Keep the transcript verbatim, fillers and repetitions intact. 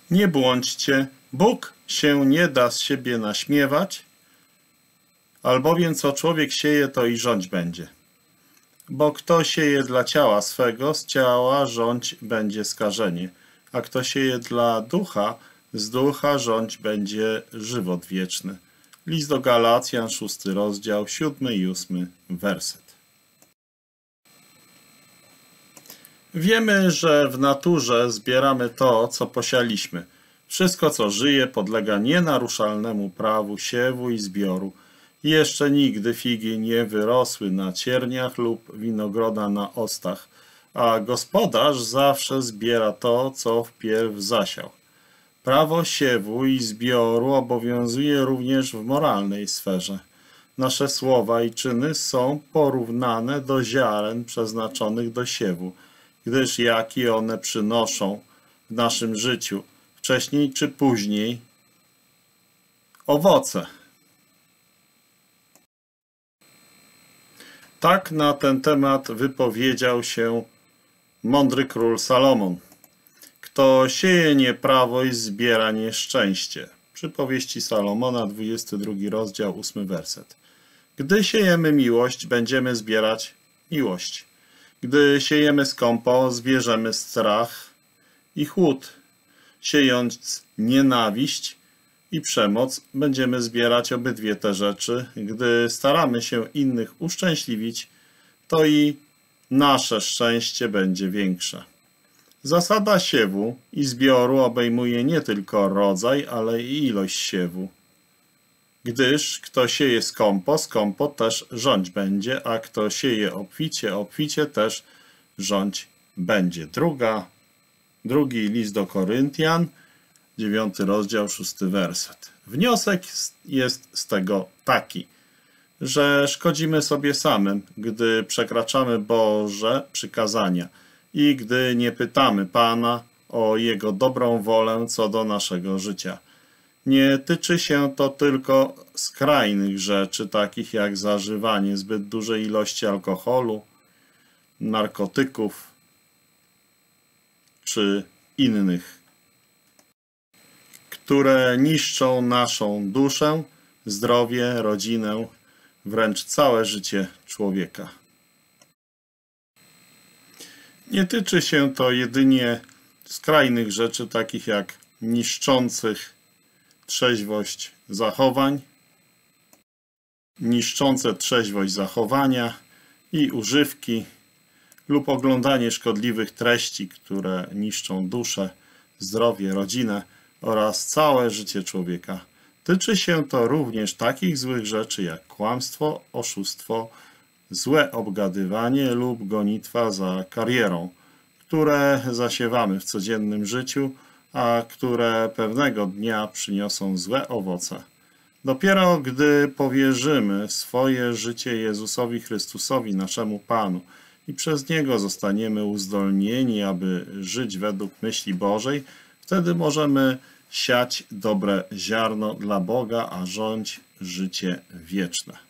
Nie błądźcie, Bóg się nie da z siebie naśmiewać, albowiem co człowiek sieje, to i rządź będzie. Bo kto sieje dla ciała swego, z ciała rządź będzie skażenie, a kto sieje dla ducha, z ducha rządź będzie żywot wieczny. List do Galacjan, szósty rozdział, siódmy i ósmy werset. Wiemy, że w naturze zbieramy to, co posialiśmy. Wszystko, co żyje, podlega nienaruszalnemu prawu siewu i zbioru. Jeszcze nigdy figi nie wyrosły na cierniach lub winogroda na ostach, a gospodarz zawsze zbiera to, co wpierw zasiał. Prawo siewu i zbioru obowiązuje również w moralnej sferze. Nasze słowa i czyny są porównane do ziaren przeznaczonych do siewu, gdyż jakie one przynoszą w naszym życiu, wcześniej czy później, owoce. Tak na ten temat wypowiedział się mądry król Salomon. Kto sieje nieprawo i zbiera nieszczęście. Przypowieści Salomona, dwudziesty drugi rozdział, ósmy werset. Gdy siejemy miłość, będziemy zbierać miłość. Gdy siejemy skąpo, zbierzemy strach i chłód. Siejąc nienawiść i przemoc, będziemy zbierać obydwie te rzeczy. Gdy staramy się innych uszczęśliwić, to i nasze szczęście będzie większe. Zasada siewu i zbioru obejmuje nie tylko rodzaj, ale i ilość siewu. Gdyż kto sieje skąpo, skąpo też rządź będzie, a kto sieje obficie, obficie też rządź będzie. Druga, drugi list do Koryntian, dziewiąty rozdział, szósty werset. Wniosek jest z tego taki, że szkodzimy sobie samym, gdy przekraczamy Boże przykazania i gdy nie pytamy Pana o Jego dobrą wolę co do naszego życia. Nie tyczy się to tylko skrajnych rzeczy, takich jak zażywanie zbyt dużej ilości alkoholu, narkotyków czy innych, które niszczą naszą duszę, zdrowie, rodzinę, wręcz całe życie człowieka. Nie tyczy się to jedynie skrajnych rzeczy, takich jak niszczących trzeźwość zachowań, niszczące trzeźwość zachowania i używki lub oglądanie szkodliwych treści, które niszczą duszę, zdrowie, rodzinę oraz całe życie człowieka. Tyczy się to również takich złych rzeczy jak kłamstwo, oszustwo, złe obgadywanie lub gonitwa za karierą, które zasiewamy w codziennym życiu, a które pewnego dnia przyniosą złe owoce. Dopiero gdy powierzymy swoje życie Jezusowi Chrystusowi, naszemu Panu, i przez Niego zostaniemy uzdolnieni, aby żyć według myśli Bożej, wtedy możemy siać dobre ziarno dla Boga, a rządź życie wieczne.